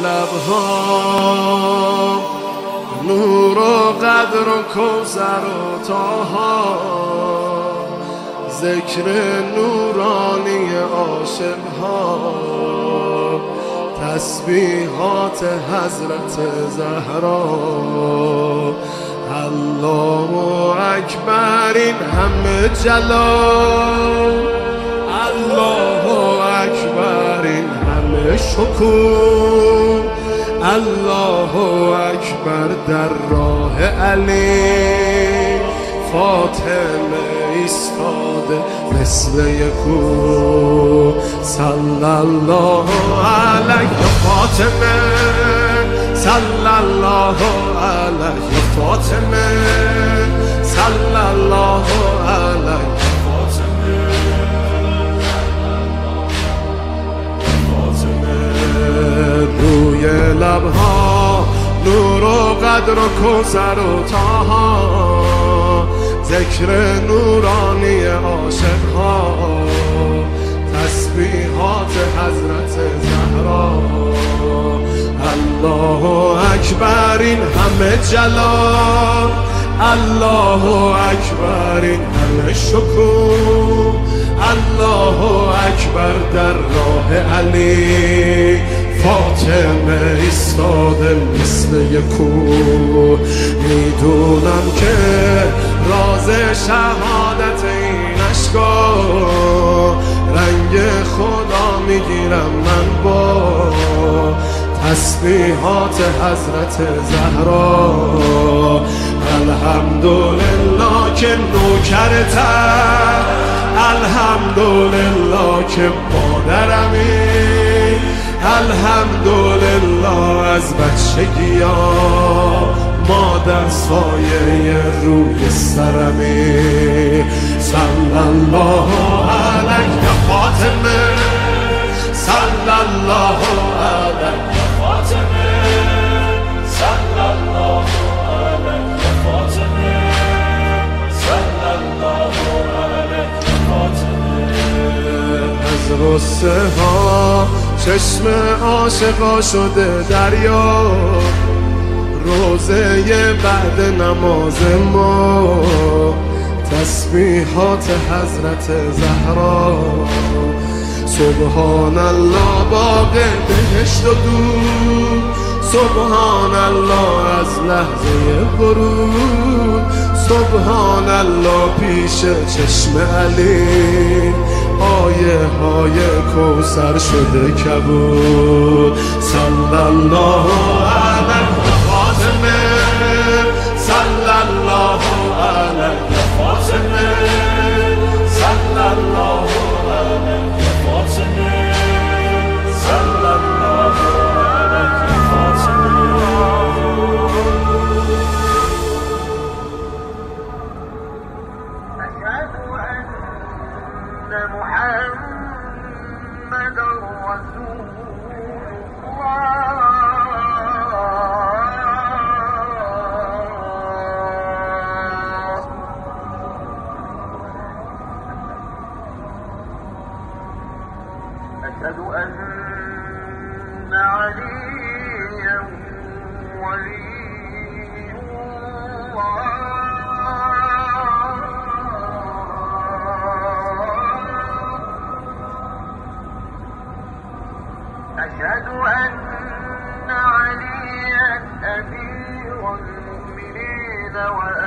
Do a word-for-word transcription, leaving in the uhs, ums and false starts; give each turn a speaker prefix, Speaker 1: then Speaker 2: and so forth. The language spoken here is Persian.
Speaker 1: لبها نور و قدر و کوثر و طاها، ذکر نورانی عاشقها، تسبیحات حضرت زهرا. الله اکبر این همه جلال، الله اکبر این همه شکوه، الله اکبر در راه علی. فاطمه ایستاده مثل یکو، صلی الله علیه فاطمه، صلی الله علیه فاطمه، صلی الله علیه فاطمه. روی لبها نور و قدر و کوثر و طاها، ذکر نورانی عاشقها، تسبیحات حضرت زهرا. الله اکبر این همه جلال، الله اکبر این همه شکوه، الله اکبر در راه علی. فاطمه ایستاده مثل یکو، میدونم که راز شهادت این اشکا، رنگ خدا میگیرم من با تسبیحات حضرت زهرا. الحمدلله که نوکرتم، الحمدلله که مادرمی، الحمدلله از بچگی ها مادر سایه روی سرمی. صلی الله علیه فاطمه، صلی الله علیه فاطمه، صلی الله علیه فاطمه، صلی الله علیه فاطمه. از غصه ها چشم عاشقا شده دریا، روزه بعد نماز ما تسبیحات حضرت زهرا. سبحان الله باغ بهشت و دور، سبحان الله از لحظه ورود، سبحان الله پیش چشم علی، آیه های کوثر شده کبود. صلی الله علیه فاطمه، صلی الله علیه فاطمه، صلی الله علیه فاطمه، صلی الله علیه فاطمه. محمد رسول الله، أشهد أن عليا ولي الله، أشهد أن عليا أمير المؤمنين.